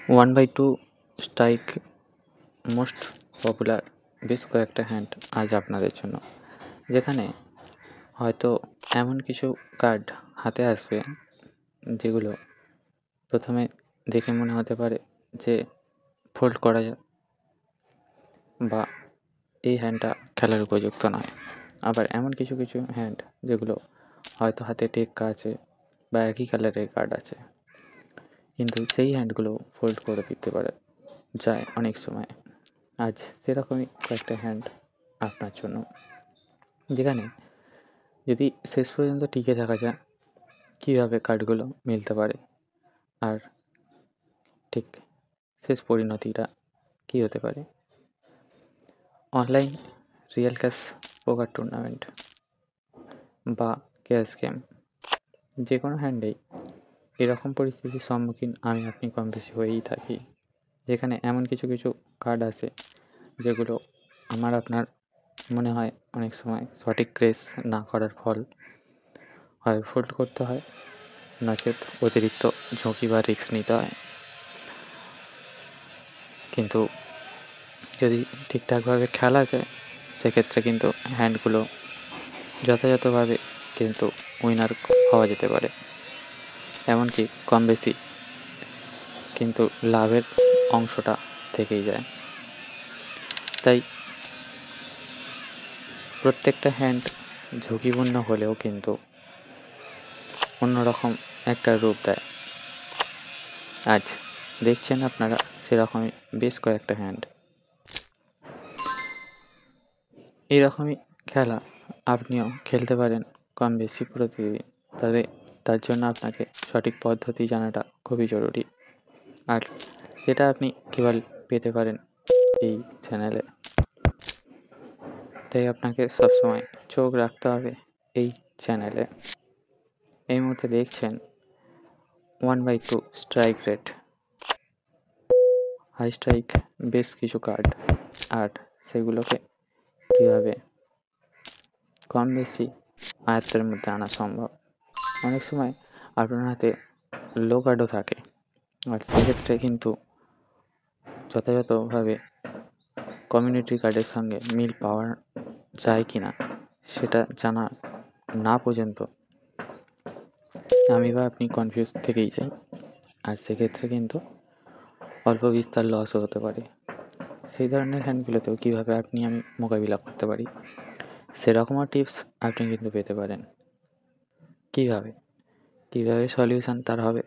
1/2 strike most popular বেশ কয়েকটা hand আজ আপনাদের জন্য, যেখানে হয়তো এমন কিছু কার্ড হাতে আসবে যেগুলো প্রথমে দেখে মনে হতে পারে যে ফোল্ড করা যায় বা এই হ্যান্ডটা খেলার উপযুক্ত নয়। আবার এমন কিছু কিছু হ্যান্ড যেগুলো হয়তো হাতে টেক্কা আছে বা একই কালারের কার্ড আছে, কিন্তু সেই হ্যান্ডগুলো ফোল্ড করে দিতে পারে যায় অনেক সময়। আজ সেরকমই কয়েকটা হ্যান্ড আপনার জন্য, যেখানে যদি শেষ পর্যন্ত টিকে থাকা যায় কীভাবে কার্ডগুলো মিলতে পারে আর ঠিক শেষ পরিণতিটা কী হতে পারে। Online real cash poker tournament বা ক্যাশ গেম, যে কোনো হ্যান্ডেই এরকম পরিস্থিতির সম্মুখীন আপনি কম বেশি হয়েই থাকি, যেখানে এমন কিছু কিছু কার্ড আছে যেগুলো আপনার মনে হয় অনেক সময় সঠিক ক্রেস না করার ফল হয় ফোল্ড করতে হয়, নচেত অতিরিক্ত ঝুঁকি বা রিস্ক নিতে হয়। কিন্তু যদি ঠিকঠাকভাবে খেলা যায় সেক্ষেত্রে কিন্তু হ্যান্ডগুলো যথাযথভাবে কিন্তু উইনার হওয়া যেতে পারে, এমনকি কম বেশি কিন্তু লাভের অংশটা থেকেই যায়। তাই প্রত্যেকটা হ্যান্ড ঝুঁকিপূর্ণ হলেও কিন্তু অন্যরকম একটা রূপ দেয়। আজ দেখছেন আপনারা সেরকমই বেশ কয়েকটা হ্যান্ড। এইরকমই খেলা আপনিও খেলতে পারেন কম বেশি প্রতিদিন, তবে তার জন্য আপনাকে সঠিক পদ্ধতি জানাটা খুবই জরুরি। আর সেটা আপনি কেবল পেতে পারেন এই চ্যানেলে। তাই আপনাকে সবসময় চোখ রাখতে হবে এই চ্যানেলে। এই মুহূর্তে দেখছেন 1/2 স্ট্রাইক রেট, হাই স্ট্রাইক বেশ কিছু কার্ড, আর সেগুলোকে কীভাবে কম বেশি আয়ত্তের মধ্যে আনা সম্ভব। অনেক সময় আপনার হাতে লো কার্ডও থাকে, আর সেক্ষেত্রে কিন্তু যথাযথভাবে কমিউনিটি কার্ডের সঙ্গে মিল পাওয়া যায় কি না সেটা জানা না পর্যন্ত আমি বা আপনি কনফিউজ থেকেই যাই, আর সেক্ষেত্রে কিন্তু অল্প বিস্তর লসও হতে পারে। সেই ধরনের হ্যান্ডগুলোতেও কীভাবে আমি মোকাবিলা করতে পারি সেরকমও টিপস আপনি কিন্তু পেতে পারেন। কীভাবে সলিউশন তার হবে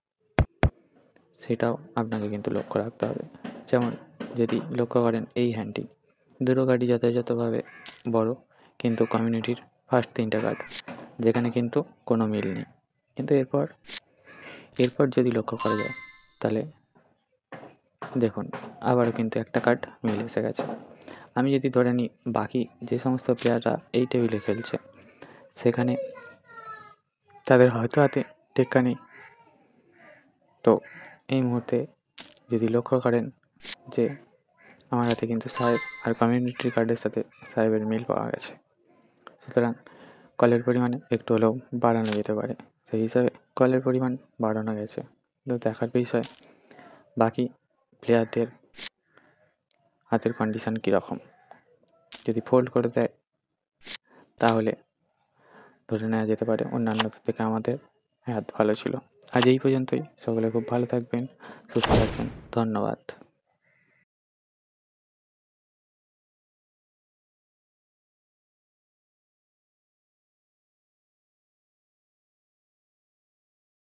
সেটাও আপনাকে কিন্তু লক্ষ্য রাখতে হবে। যেমন যদি লক্ষ্য করেন এই হ্যান্ডটি দুটো কার্ডই যথাযথভাবে বড়, কিন্তু কমিউনিটির ফার্স্ট 3টে কার্ড, যেখানে কিন্তু কোনো মিল নেই। কিন্তু এরপর যদি লক্ষ্য করা যায় তাহলে দেখুন আবারও কিন্তু একটা কার্ড মিল এসে গেছে। আমি যদি ধরে নিই বাকি যে সমস্ত প্লেয়াররা এই টেবিলে খেলছে সেখানে তাদের হয়তো হাতে টেক্কা নেই, তো এই মুহূর্তে যদি লক্ষ্য করেন যে আমার হাতে কিন্তু সাহেব আর কমিউনিটির কার্ডের সাথে সাহেবের মিল পাওয়া গেছে, সুতরাং কলের পরিমাণে একটু হলেও বাড়ানো যেতে পারে। সেই হিসাবে কলের পরিমাণ বাড়ানো গেছে, কিন্তু দেখার বিষয় বাকি প্লেয়ারদের হাতের কন্ডিশন কীরকম। যদি ফোল্ড করে দেয় তাহলে ধরে নেওয়া যেতে পারে অন্যান্যদের থেকে আমাদের হাত ভালো ছিল। আজ এই পর্যন্তই। সকলে খুব ভালো থাকবেন, সুস্থ থাকবেন। ধন্যবাদ।